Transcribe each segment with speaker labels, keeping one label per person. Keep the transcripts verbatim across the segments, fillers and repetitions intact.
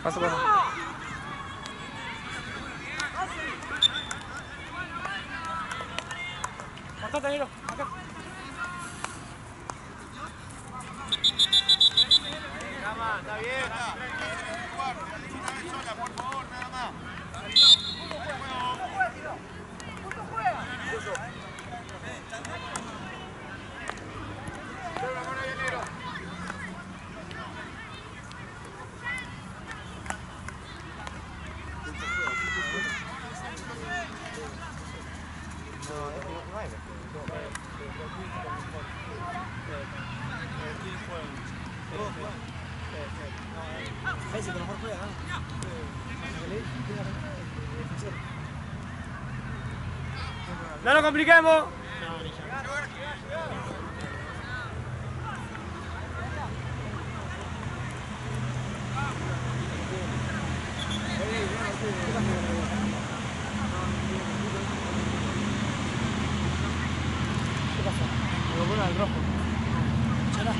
Speaker 1: Pasa, pasa.
Speaker 2: Cortate, Nero. Acá.
Speaker 3: Está bien. Una vez sola, por favor, nada más.
Speaker 2: Punto juega.
Speaker 3: La mano ahí, Nero.
Speaker 2: Ese que mejor juega, ¿no? ¡No lo compliquemos! ¿Qué pasa? Me lo pone al rojo. ¿Será?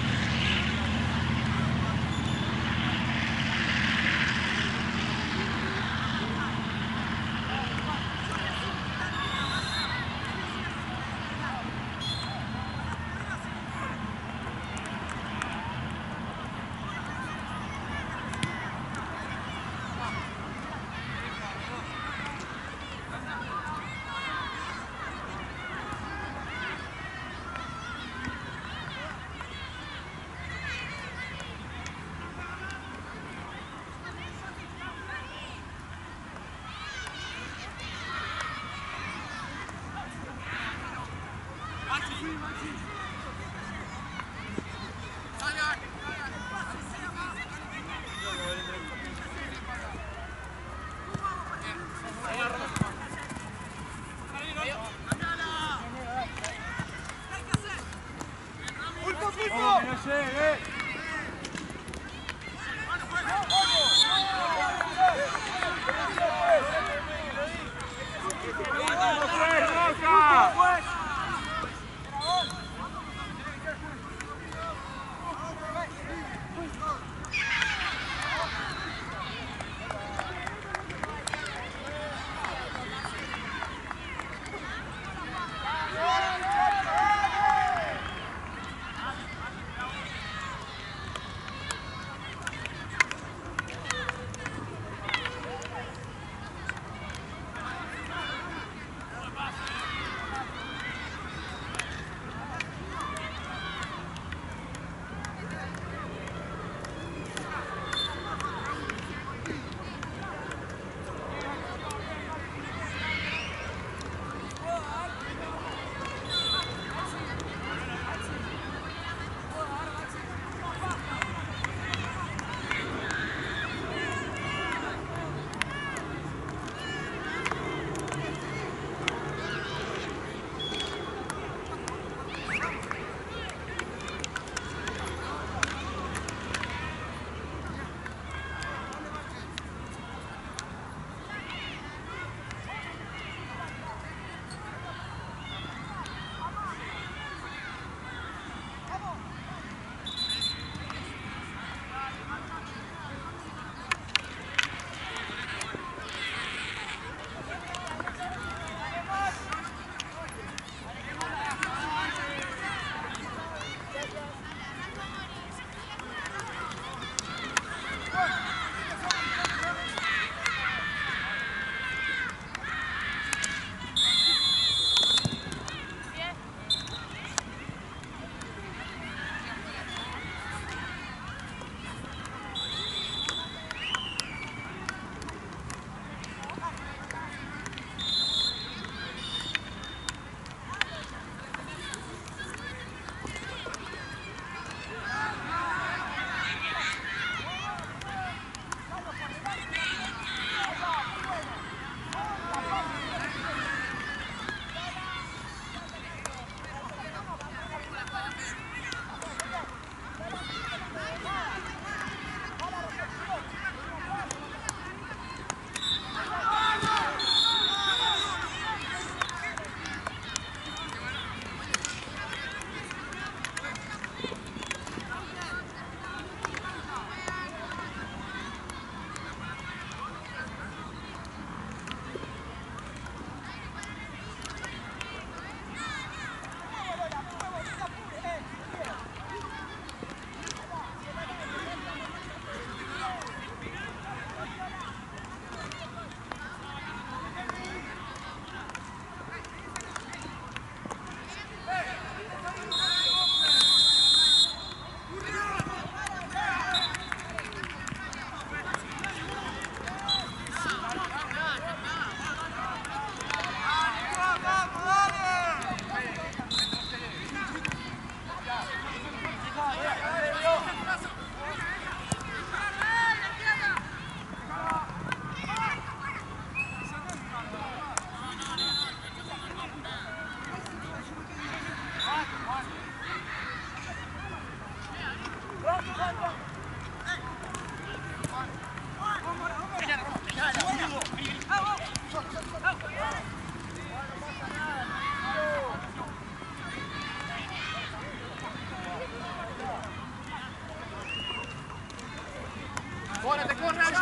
Speaker 3: Ahora te corran.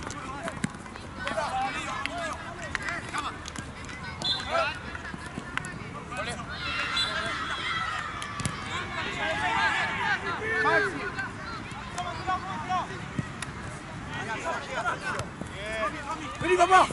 Speaker 2: Vení, papá.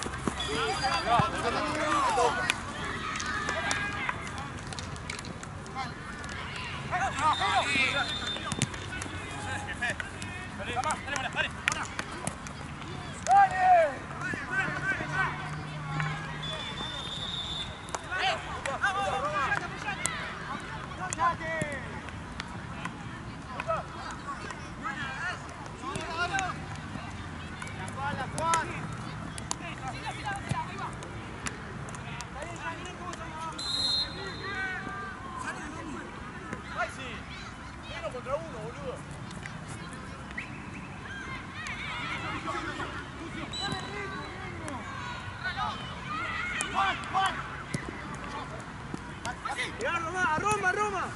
Speaker 2: ¡A Roma, a Roma!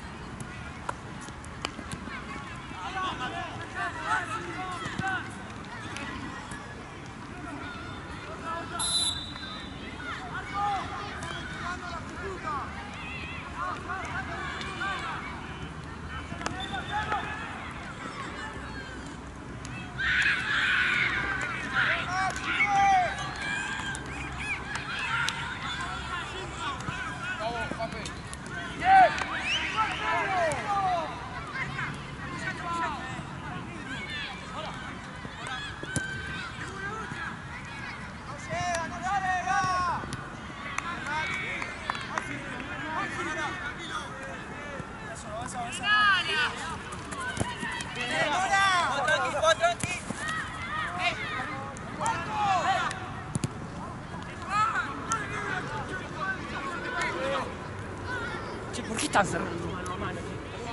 Speaker 2: ¿Por qué están cerrando mano a mano?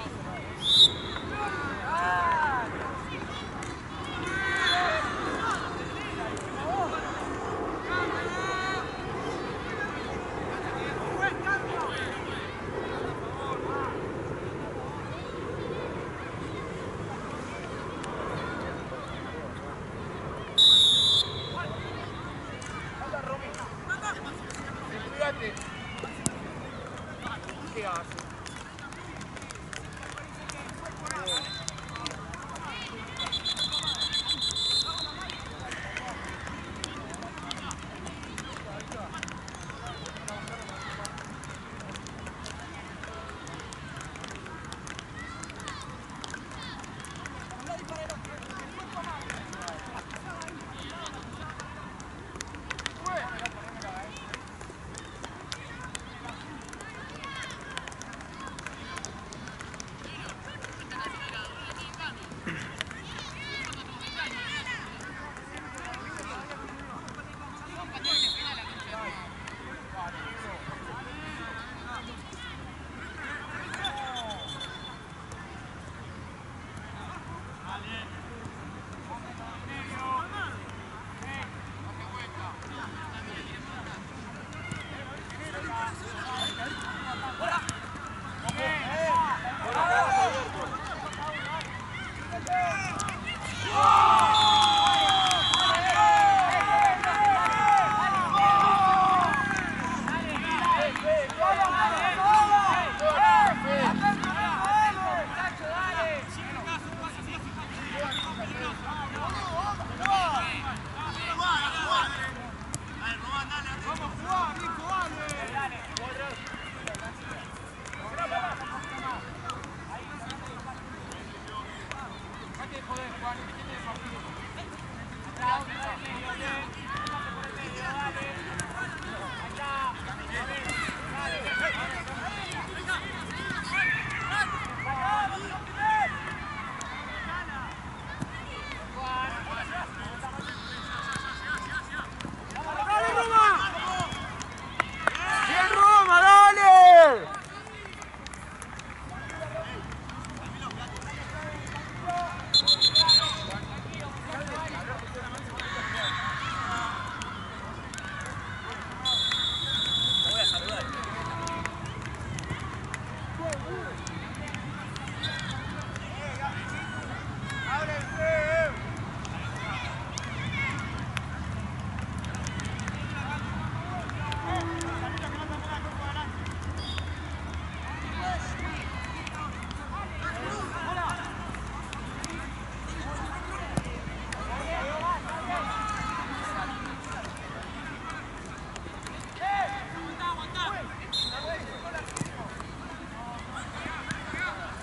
Speaker 3: ¿Qué hace?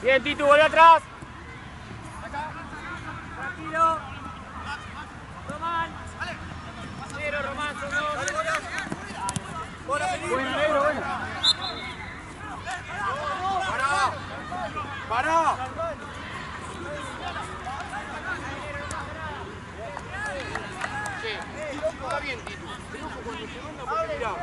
Speaker 2: Bien, Titu, vuelve atrás. Tranquilo. Román. Cero, Román, son dos. Bueno, negro, bueno.
Speaker 3: ¡Pará! ¡Pará! Está bien, Titu. Pero ojo cuando se manda porque mirá.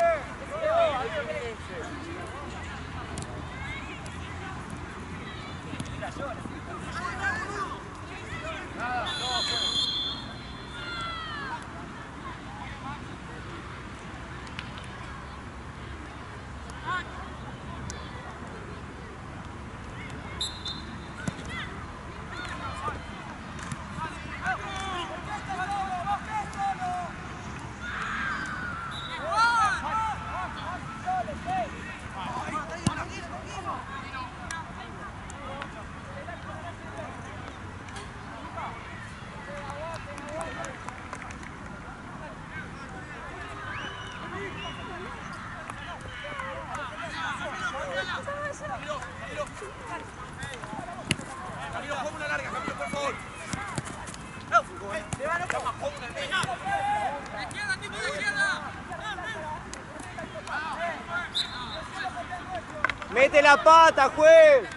Speaker 1: ¡Mete la pata, juez!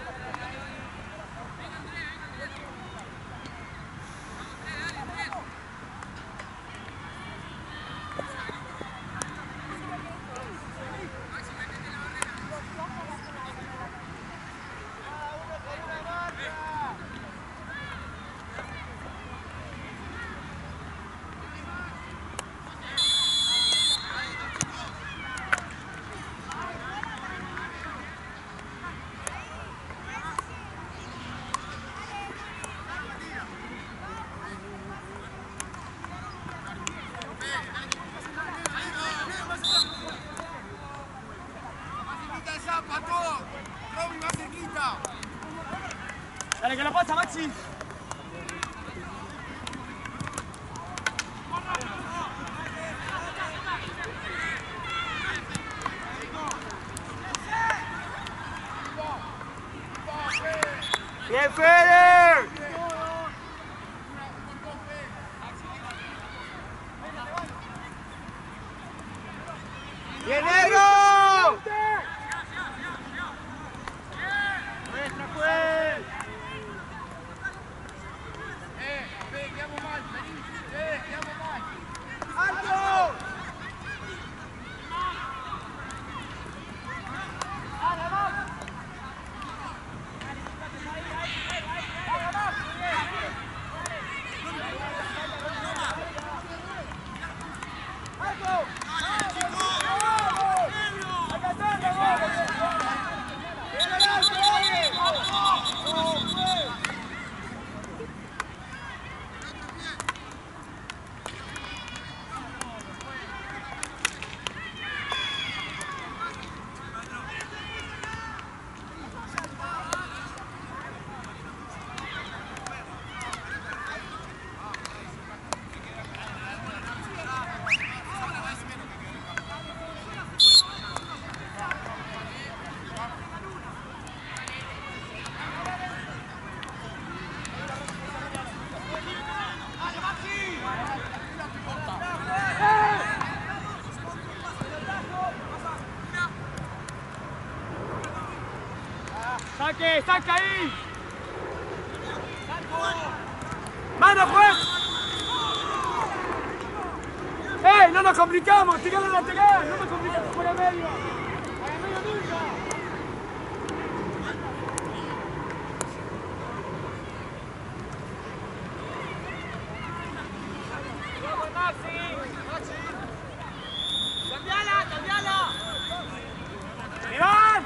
Speaker 2: Dale, que la pasa, Maxi.
Speaker 1: ¡Bien, Fede! ¡Bien, negro! ¡Nuestra, juez!
Speaker 3: ¡Eh! ¡Eh! ¡Quedamos mal! ¡Vení! ¡Eh! ¡Quedamos mal!
Speaker 1: ¡Alto!
Speaker 2: ¡Saque! ¡Saca ahí! ¡Mano, juez! ¡Eh! ¡No nos complicamos! ¡Tirá la lateral! ¡No nos complicamos por el medio! ¡A la medio nunca! ¡Vamos, Maxi! ¡Cambiala! ¡Cambiala! ¡Iván!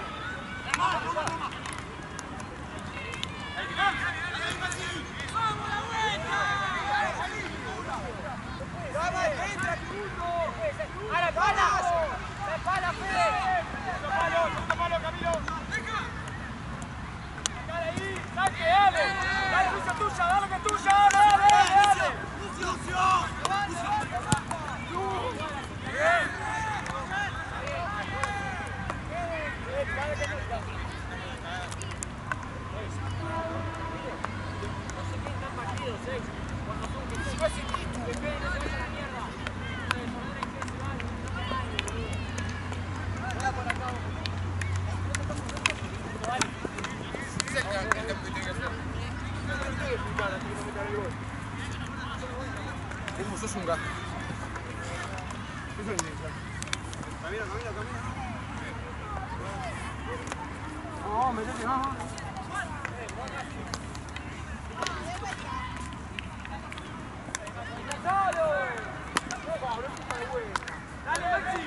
Speaker 2: ¡A la pala! ¡La pala, Fede! ¡Segundo palo! ¡Segundo palo! sos un gato.
Speaker 3: Camina, camina, camina.
Speaker 2: No, metete, vamos. Dale, Maxi.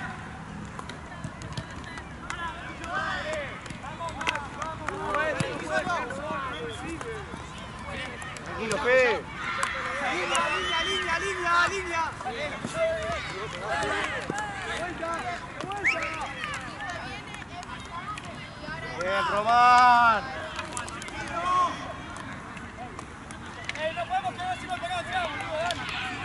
Speaker 1: Tranquilo, Fede.
Speaker 3: Línea, línea, línea, línea, línea.
Speaker 1: Bien, Román.
Speaker 2: ¡Ey, no podemos quedar sin pegar acá, boludo! Dale.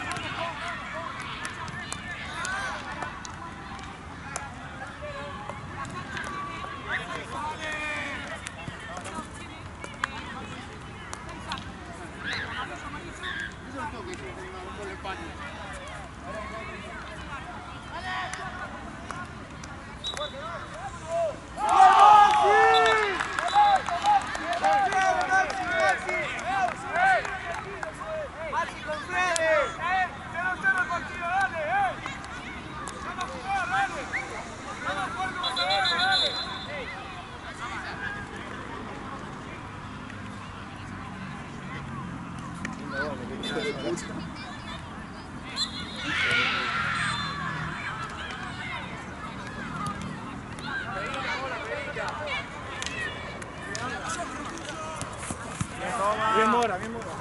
Speaker 1: Bien Mora, bien Mora.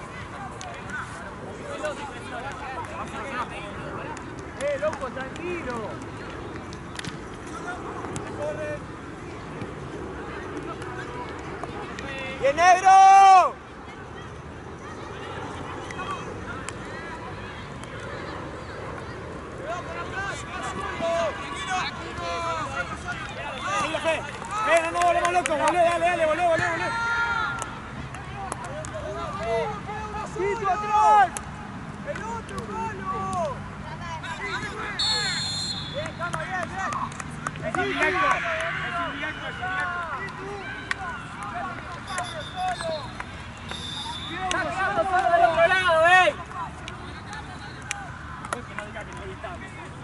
Speaker 2: ¡Eh, loco, tranquilo!
Speaker 1: ¡Bien, negro!
Speaker 2: ¡Eh, no, no, volvemos locos! ¡Volé, dale, dale, volé, volé, volé!
Speaker 1: ¡Pito atrás! ¡El otro, mano!
Speaker 2: ¡Bien, Cama, bien, bien! ¡Es indirecto! ¡Es indirecto, es indirecto! ¡Está quedando solo del otro lado, eh! Pues que no diga que no gritamos.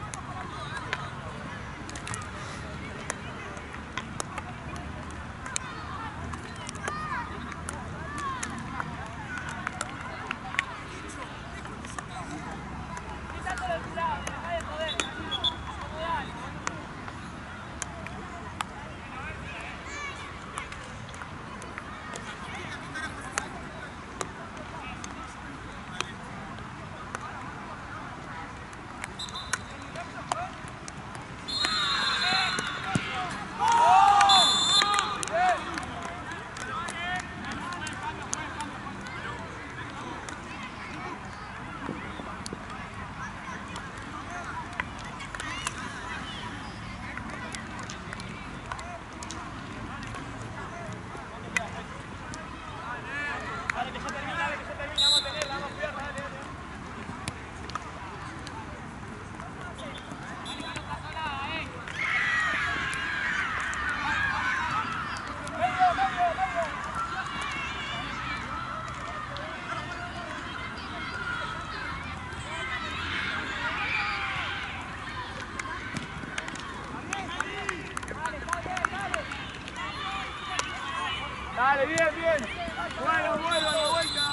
Speaker 2: Dale, bien, bien. Bueno, bueno, la vuelta.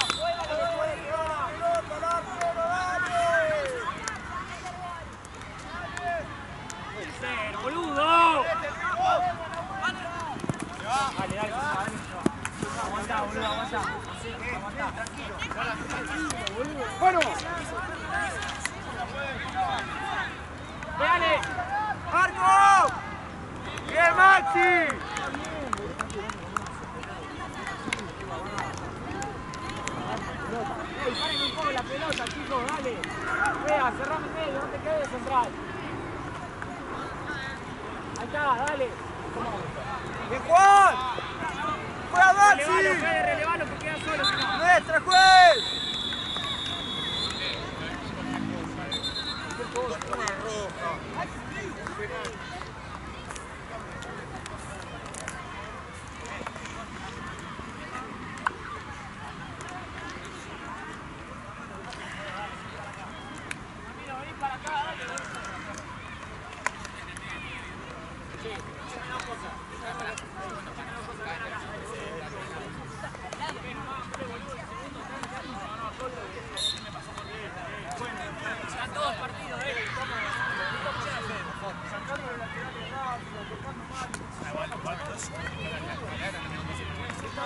Speaker 2: Cero, boludo. Dale, dale, dale. Aguanta, boludo, aguanta. Aguanta. Bueno. Dale.
Speaker 1: ¡Marco! ¡Bien, Maxi!
Speaker 2: Ey, paren un poco la pelota, chicos, dale. Vea, cerrame medio, no te quedes central. Ahí está, dale.
Speaker 1: ¡Bien, Juan! ¡Juega, Maxi!
Speaker 2: Relevalo, Fede, relevalo que queda solo, si no.
Speaker 1: ¡Nuestra, juez!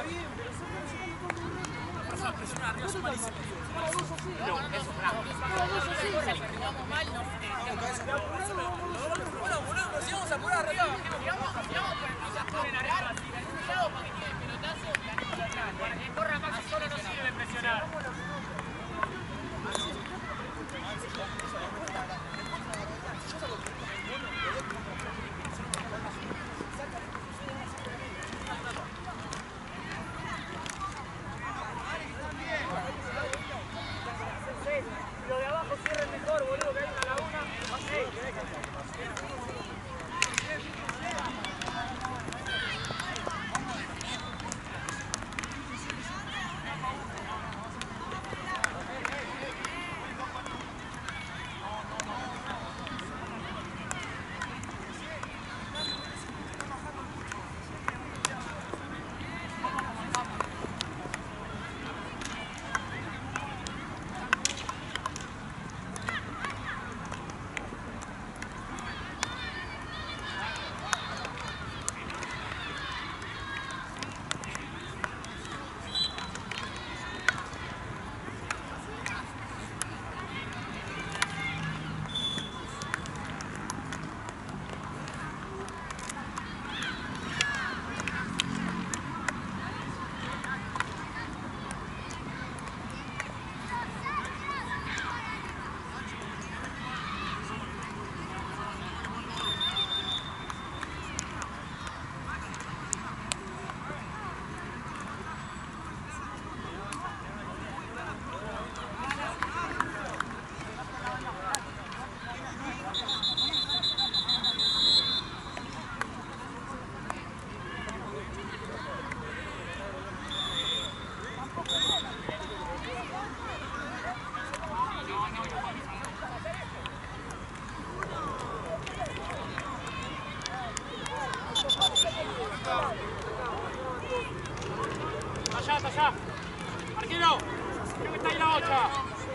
Speaker 2: Allá, allá. Arquero, creo que está ahí la bocha.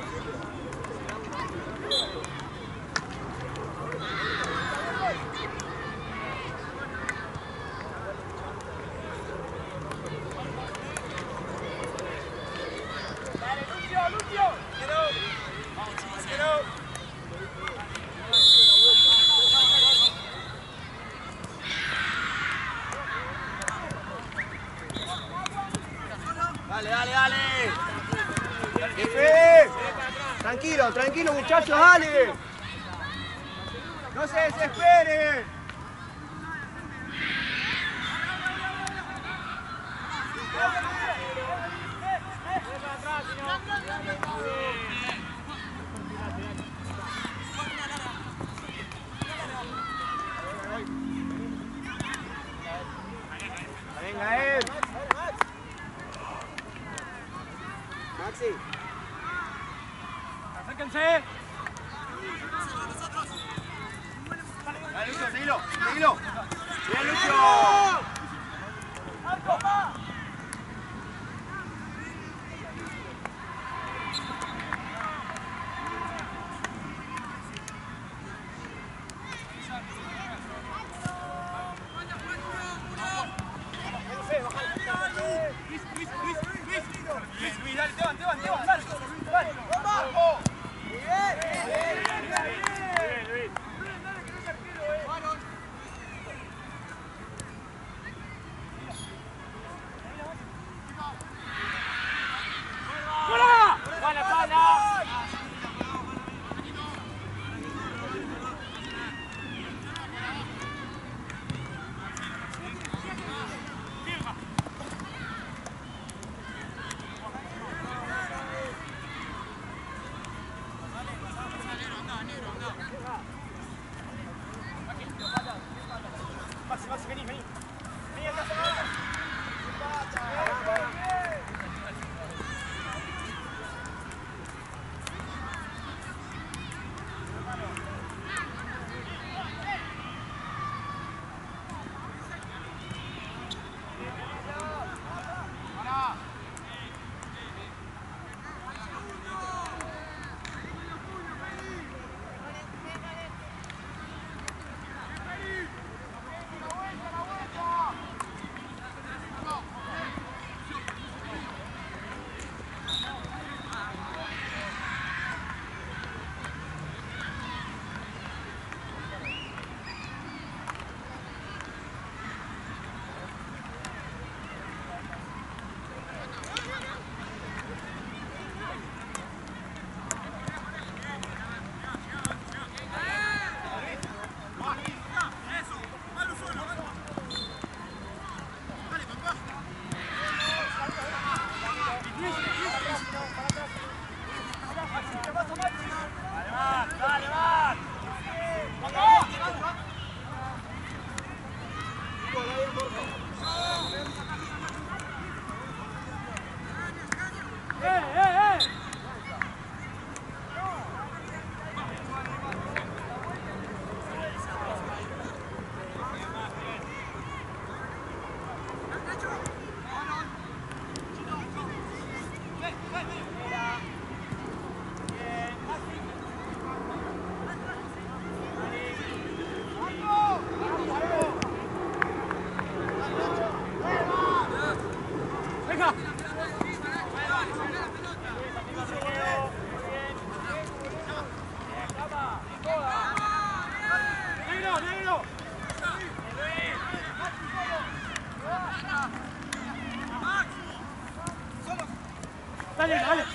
Speaker 1: Dale, Lucio, Lucio. Arquero. Dale, dale, dale. Jefe. Tranquilo, tranquilo, muchachos, dale. No se desesperen. Venga, él. Maxi.
Speaker 2: Acérquense.
Speaker 3: Dale, Lucio, seguilo, seguilo.
Speaker 1: Bien, Lucio. ¡Arco, va!
Speaker 3: Luis, Luis, dale, te van, te van, te van, dale. Dale, vamos.
Speaker 1: Muy bien.
Speaker 2: Bien, Luis.
Speaker 1: Dale, que no es arquero, eh.
Speaker 2: Venga. Negro, negro. Dale, dale.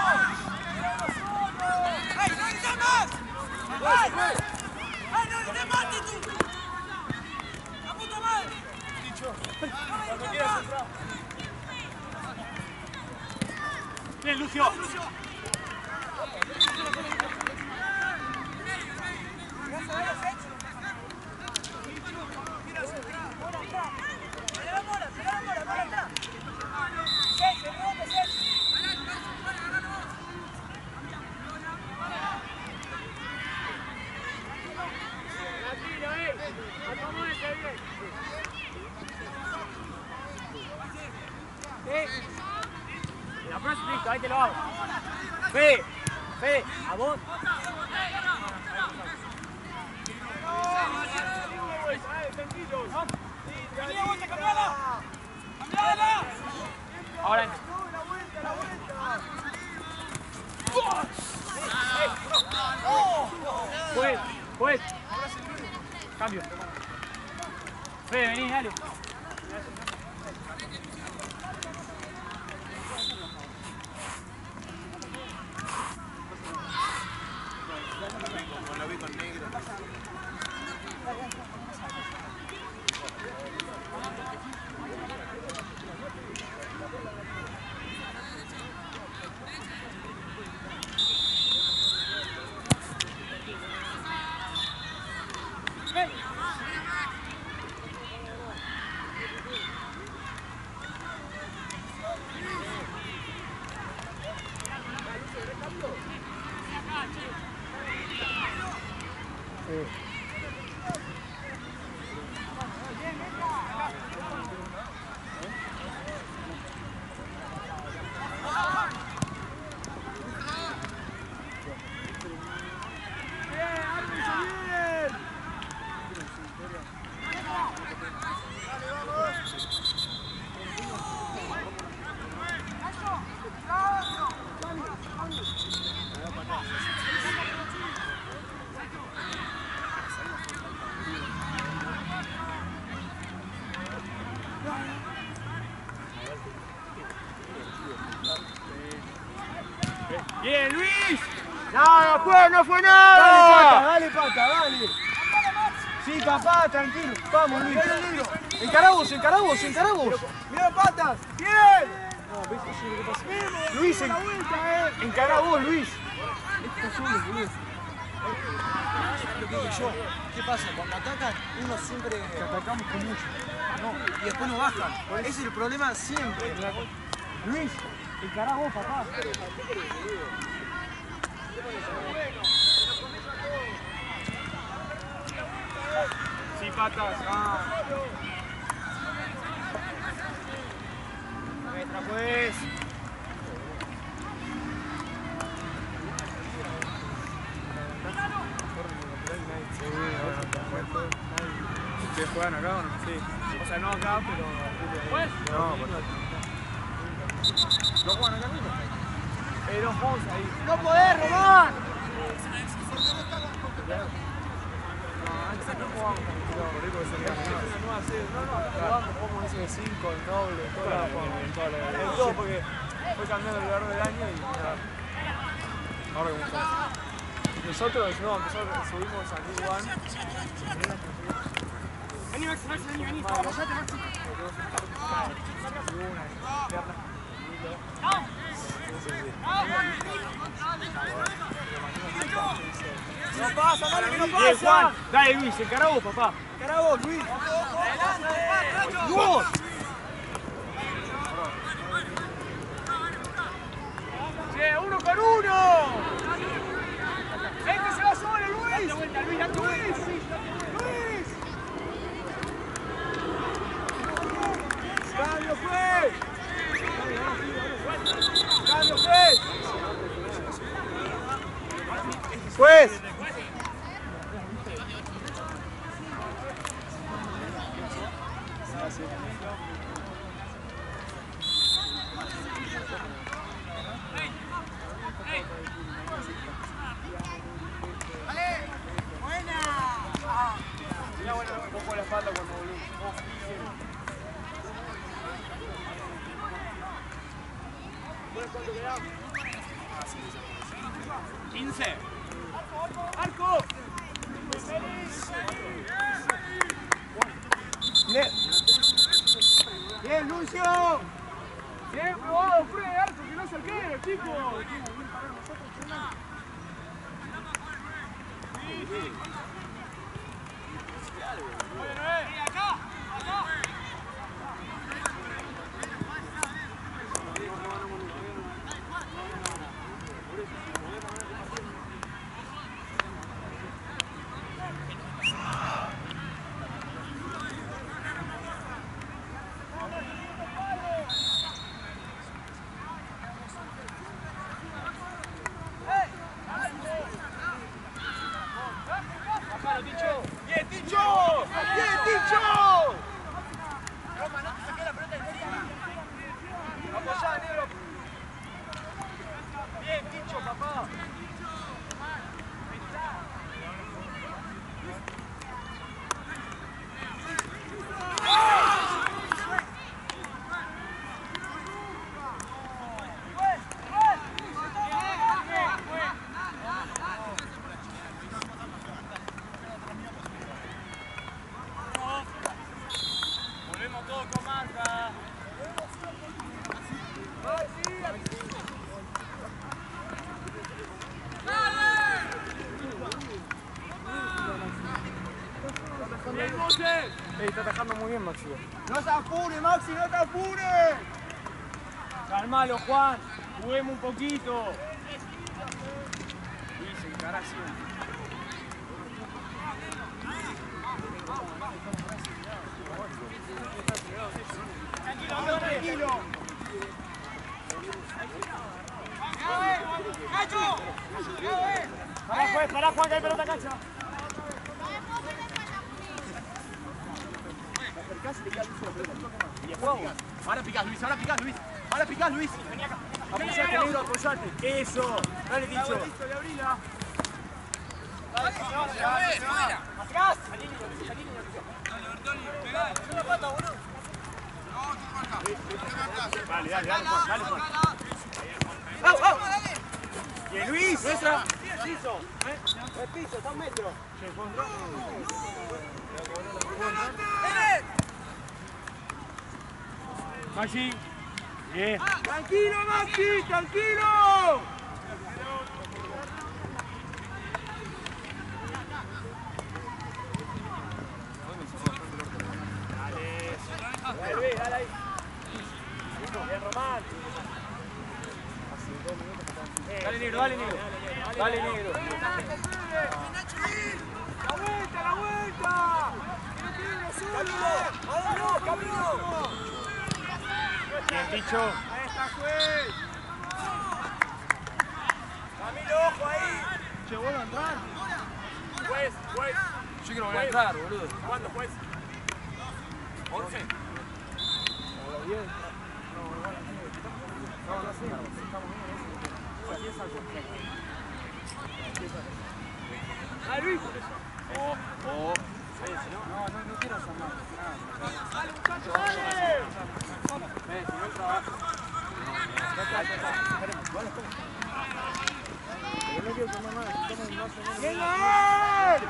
Speaker 4: ¡Ay, no dices más! ¡Ay! ¡Ay, no dices más, Tito! ¡La puta madre!
Speaker 2: Cuando quieras entrar. Bien, Lucio. La próxima, listo, ahí te lo hago. Fe, Fe, a vos. Ahora entra. Pues, pues. Cambio. Fe, vení, dale.
Speaker 3: Lo vi con negro.
Speaker 2: Bien, Luis.
Speaker 1: No, no fue, no fue nada.
Speaker 2: Dale, pata, dale, pata, dale.
Speaker 1: Sí, papá, tranquilo. Vamos, Luis.
Speaker 2: Encará vos, encará vos, encará vos.
Speaker 1: Mira, patas. Bien.
Speaker 2: No, ves, sí, ¿qué pasa?
Speaker 1: Luis, en... encará vos, Luis.
Speaker 4: Lo que digo yo, ¿qué pasa? Cuando atacan, uno siempre...
Speaker 2: Que atacamos con mucho.
Speaker 4: No, y después no bajan. Ese es el problema siempre.
Speaker 2: Luis, encará vos, papá. Sí, patas. Ah.
Speaker 1: Entra, pues.
Speaker 2: ¿Ustedes juegan acá o no? Sí. O sea, no acá, pero... ¿Pues? No, ¿no juegan acá mismo? Eh, no jugamos ahí.
Speaker 1: No podés robar.
Speaker 2: No, antes no jugábamos con el por ahí porque salía una nueva serie. No, no, jugamos, jugamos ese de cinco, el doble, en todas las formas. En todo, porque fue cambiando a lo largo del año y nada. Ahora como está. Nosotros, no, nosotros subimos a League One. Vení, Maxi, Maxi, vení, vení. Callate, Maxi.
Speaker 1: No pasa, dale que no
Speaker 2: Bien,
Speaker 1: pasa.
Speaker 2: Juan. Dale, Luis, encará vos, papá.
Speaker 1: Encará vos, Luis.
Speaker 2: ¡Vos! ¡Che, uno con uno! ¡Este se va solo, Luis! ¡Date vuelta, Luis! ¡Date vuelta, Luis! ¡Luis!
Speaker 1: Cambio, pues. Cambio, pues. Pues.
Speaker 3: quince.
Speaker 2: ¡Arco!
Speaker 1: Bien. Bien, Lucio.
Speaker 2: Bien probado, Fred, arco, que no se quede, chicos.
Speaker 3: ¡Bien, Ticho! ¡Bien, Ticho!
Speaker 4: Roma, no te saqué la pelota en serio.
Speaker 3: Vamos ya, negro. Bien, Ticho, papá. Volvemos todos con marca.
Speaker 2: Bien, Moche. Ey, está atajando muy bien, Maxi.
Speaker 1: No se apure, Maxi, no te apures.
Speaker 2: Calmalo, Juan. Juguemos un poquito. Sí, se encara siempre.
Speaker 1: Tranquilo, tranquilo.
Speaker 4: ¡Cacho!
Speaker 2: Pará, juez, pará, Juan, que hay pelota cancha.
Speaker 3: Ahora picás, Luis, ahora picás, Luis. Ahora picás, Luis. Vení acá.
Speaker 2: Apoyate, negro, apoyate. Eso. Dale, Ticho.
Speaker 3: Listo, le abrila.
Speaker 2: Atrás.
Speaker 3: Dale, dale, dale, Juan, dale, Juan.
Speaker 2: ¡Au, au!
Speaker 3: Bien, Luis.
Speaker 2: Nuestra.
Speaker 1: Piso. El piso, está un metro.
Speaker 2: Maxi. Bien.
Speaker 1: Tranquilo, Maxi, tranquilo.
Speaker 2: Dale, dale ahí. Bien, Román. Dale, negro, dale, negro. Dale, negro.
Speaker 1: La vuelta, la vuelta. Camino, camino.
Speaker 2: Bien, Ticho.
Speaker 1: Ahí está, juez. Camilo, ojo ahí.
Speaker 2: Che, vuelvo a entrar.
Speaker 3: Juez, juez.
Speaker 2: Yo quiero volver a entrar, boludo.
Speaker 3: ¿Cuándo, juez? once.
Speaker 2: ¡Ah, Luis!
Speaker 3: Oh, oh.
Speaker 2: No, no, no quiero hacer nada.
Speaker 1: Dale, muchacho, dale.
Speaker 2: Ven, si no el trabajo. Yo no quiero tomar nada, si tomo un vaso menos.
Speaker 1: ¡Bien, Gael!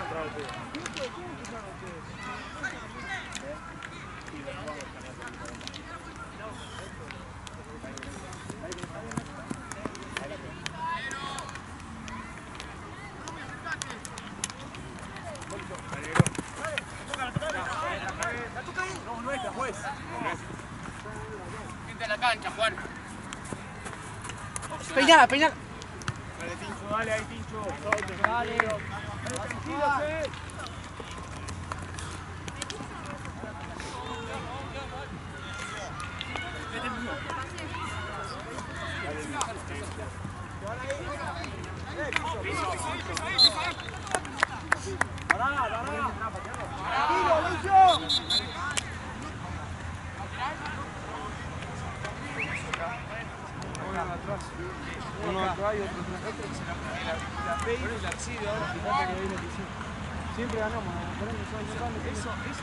Speaker 3: No, nuestra, juez. Gente a la cancha, Juan.
Speaker 2: Peinala, peinala. Dale, Tincho, dale ahí, Tincho. Dale.
Speaker 1: Tranquilo, Fede.
Speaker 2: Pará, pará.
Speaker 1: Tranquilo, Lucio.
Speaker 2: Uno atrás y otro atrás. La P y la exhibe ahora, fíjate que viene que siempre ganamos, ¿no? Eso, eso.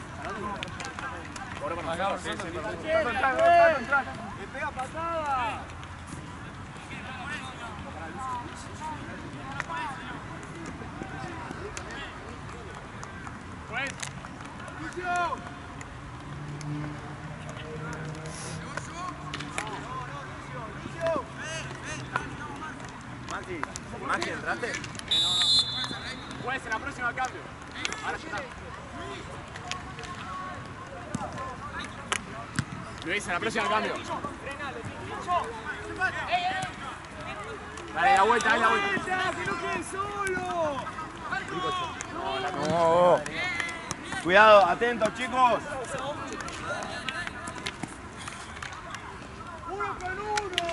Speaker 2: Acá, sí, sí,
Speaker 1: Le pega patada. Lucio.
Speaker 3: Maxi, Maxi, ¿entraste?
Speaker 2: Juez, en la próxima cambio. Ahora ya está. Luis, en la próxima cambio. Dale, la vuelta, dale la vuelta.
Speaker 1: ¡Que no quede solo!
Speaker 3: No. Cuidado, atentos, chicos.
Speaker 1: ¡Uno con uno!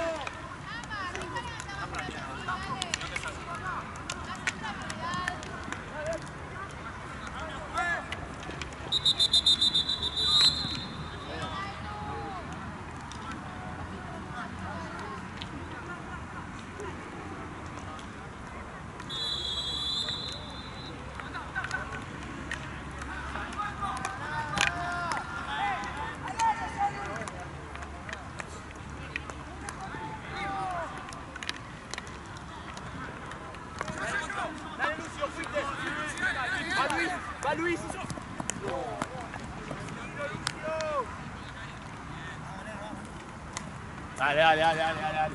Speaker 2: ¡Va Luis!
Speaker 3: Dale, dale, dale, dale, dale.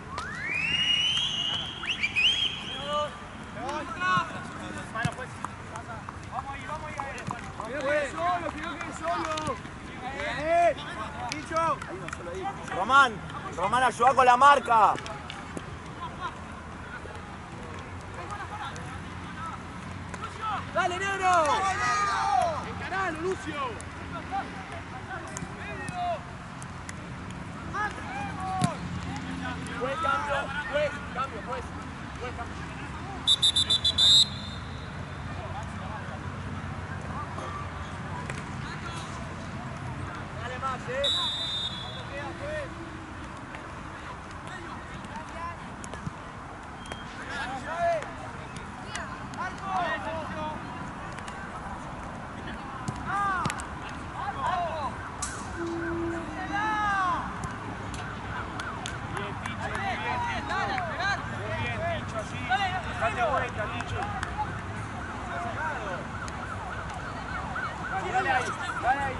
Speaker 1: ¡Que no quede solo! ¡Que no quede solo! ¡Eh! ¡Dicho!
Speaker 3: Román, Román, ayuda con la marca.
Speaker 1: ¡Dale, negro! ¡Encaralo, Lucio!
Speaker 2: Buen cambio, buen cambio, pues. Buen cambio.
Speaker 1: Dale más, eh.
Speaker 2: Dale vuelta, Licho. Dale, dale ahí, dale ahí.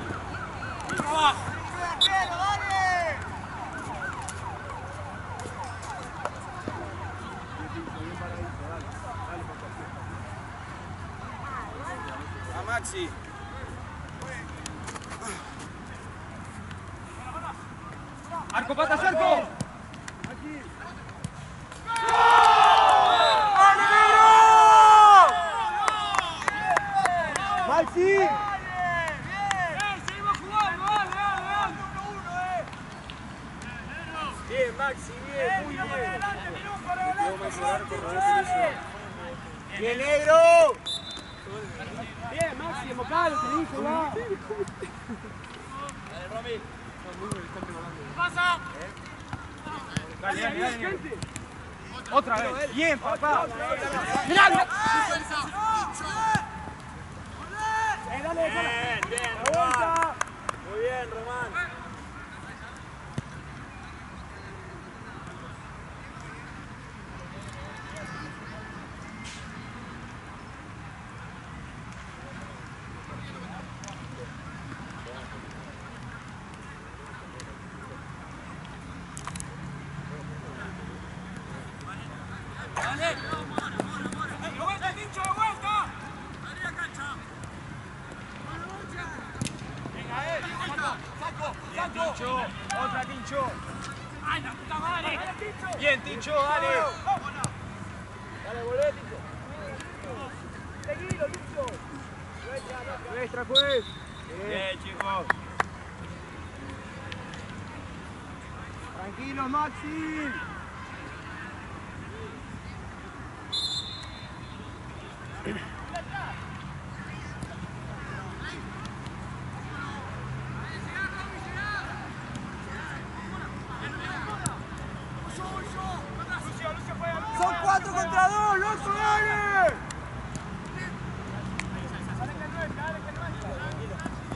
Speaker 3: A Maxi.
Speaker 1: ¡Arco, patas, arco! ¡Maxi!
Speaker 3: Bien, Maxi, bien, muy bien.
Speaker 1: ¡Bien, negro! Bien, Maxi, embocalo, te dije, va.
Speaker 2: Dale, Romy.
Speaker 4: ¡Pasa!
Speaker 2: Dale, dale, dale.
Speaker 1: Gente.
Speaker 2: Otra vez. Bien, papá.
Speaker 1: ¡Miralo!
Speaker 3: Bien, bien,
Speaker 1: ¡La vuelta!
Speaker 3: muy bien, Román.
Speaker 4: ¡Vuelta, Tincho, vuelta!
Speaker 2: Bien, Tincho. Otra, Tincho.
Speaker 4: ¡Ay, la puta madre!
Speaker 2: Bien, Tincho, dale.
Speaker 1: Dale, volvé, Tincho. Seguilo, Tincho. Nuestra, pues.
Speaker 3: Bien, chicos.
Speaker 1: Tranquilo, Maxi. Son cuatro contra dos, loco, dale.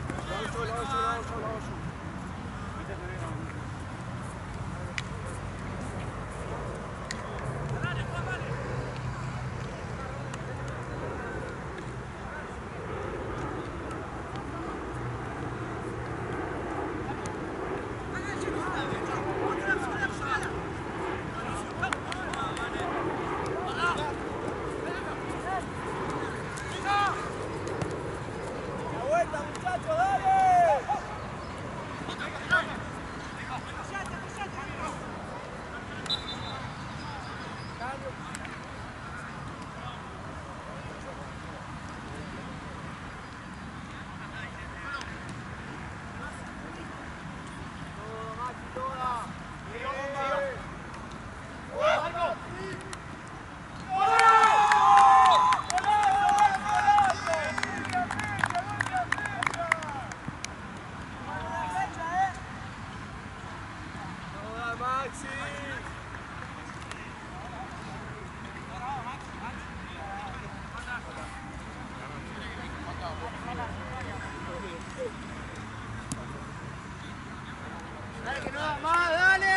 Speaker 1: muchachos, dale. Dale, que no da más, dale.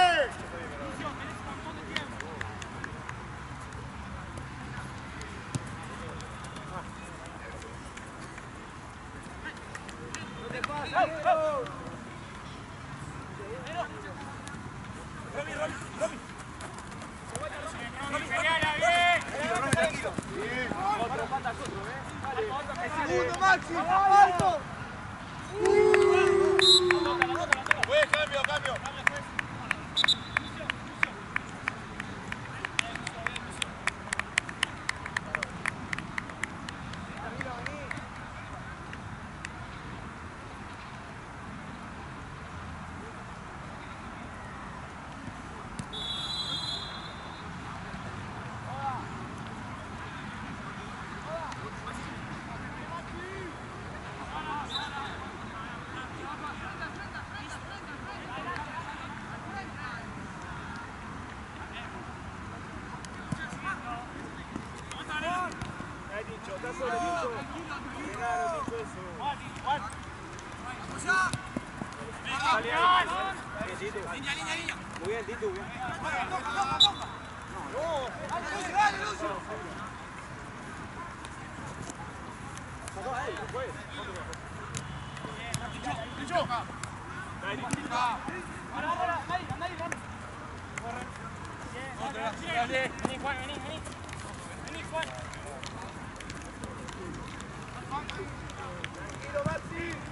Speaker 1: No te pases, Diego. Romy, Romy, Romy. Romy, señala, bien. Tranquilo. Bien. Otro, patas otro, ¿eh? Dale. El segundo, Maxi. ¡Alto!
Speaker 3: Buen cambio, cambio.
Speaker 4: Línea, línea, línea.
Speaker 2: Muy bien, Tito, bien.
Speaker 4: Toca, toca, toca. No. Dale, Lucio, dale, Lucio.
Speaker 1: Vení, Juan, vení, vení. Vení, Juan.
Speaker 3: Tranquilo, Maxi.